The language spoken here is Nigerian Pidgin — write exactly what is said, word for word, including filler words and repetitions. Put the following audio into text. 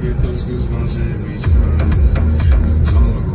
get those goosebumps every time you come around.